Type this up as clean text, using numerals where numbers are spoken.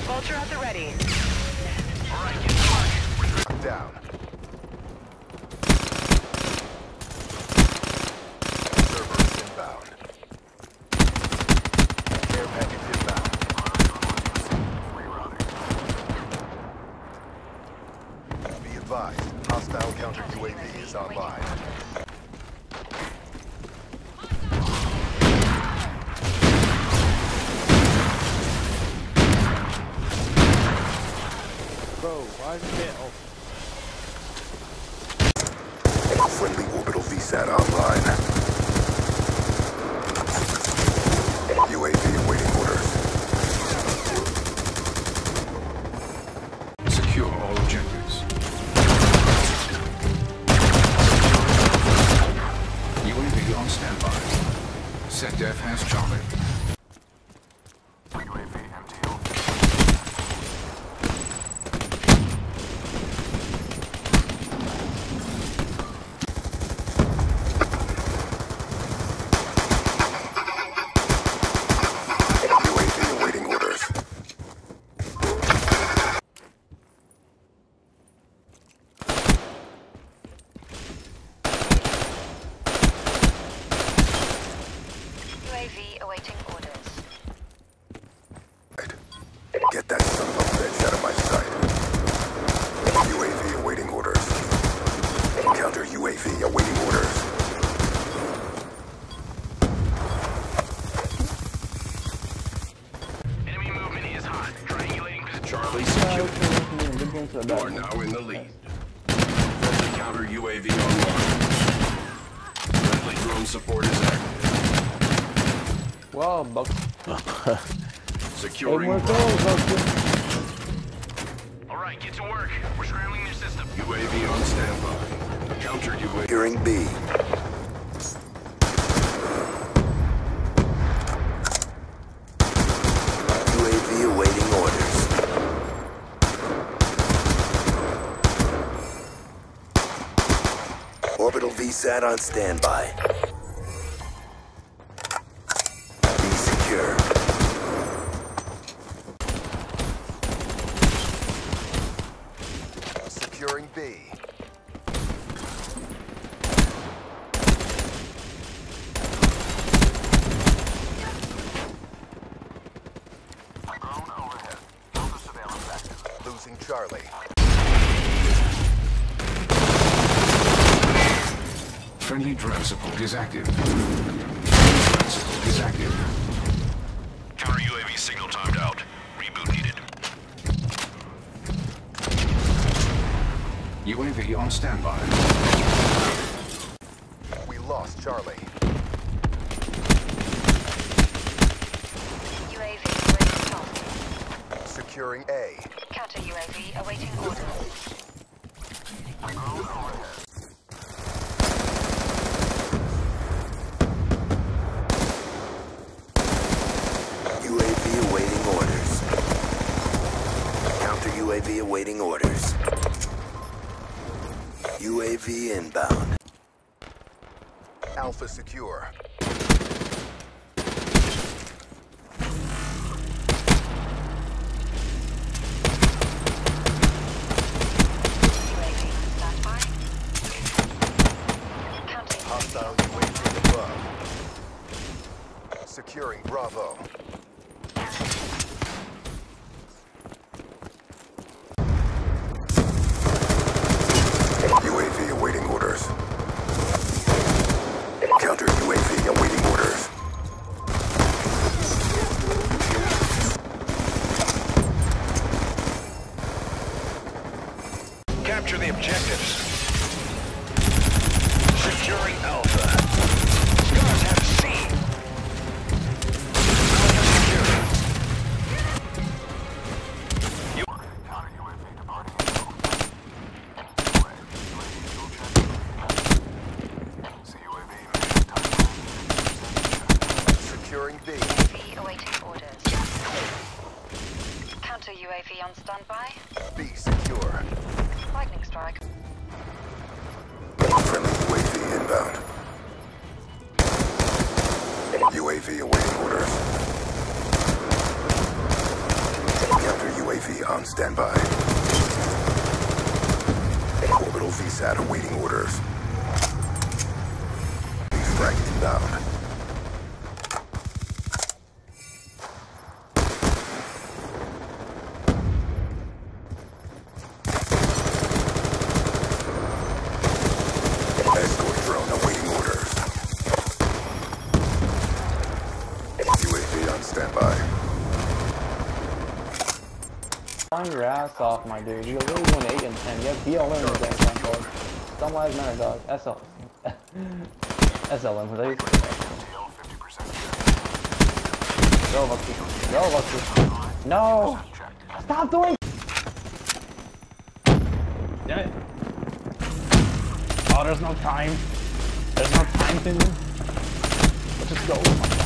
Vulture at the ready. Alright, get to work. I'm down. Servers inbound. Care package inbound. Be advised, hostile counter UAV is online. Bro, why is it off? Friendly orbital VSAT online. UAV awaiting orders. Secure all objectives. UAV on standby. SetDef has Charlie. UAV MTO. UAV awaiting orders. Get that son of a bitch out of my sight. UAV awaiting orders. Counter UAV awaiting orders. Enemy movement is hot. Triangulating position. Charlie secure. You are now in the lead. Friendly counter UAV online. Friendly drone support is active. Wow, Buck. Securing. Hey, Alright, get to work. We're scrambling their system. UAV on standby. Counter UAV. Hearing B. UAV awaiting orders. Orbital VSAT on standby. Be secure. Securing B. Drone overhead. Filter surveillance active. Losing Charlie. Friendly drone support is active. Drone support is active. Counter UAV signal timed out. Reboot needed. UAV on standby. We lost Charlie. UAV awaiting task. Securing A. Counter UAV awaiting orders. UAV awaiting orders. Counter UAV awaiting orders. UAV inbound. Alpha secure. UAV on standby. Counter Hostile UAV. UAV above. Securing Bravo. UAV awaiting orders. Counter UAV awaiting orders. Capture the objectives. Securing Alpha. Guards have a scene. Alpha secure. Counter UAV departing. Securing B. UAV awaiting orders. Counter UAV on standby. B secure. Lightning strike. Friendly UAV inbound. UAV awaiting orders. Counter on standby. Orbital VSAT awaiting orders. Frag inbound. Escort drone awaiting orders. UAV on standby. Find your ass off, my dude. You're literally doing 8 and 10. You have BLM in the damn front, dog. Don't lives matter, dog. SL. SLM, please. Go, Vuxzu. Go, Vuxzu. No! Stop doing. Yeah. Oh, there's no time. There's no time to. Let's just go.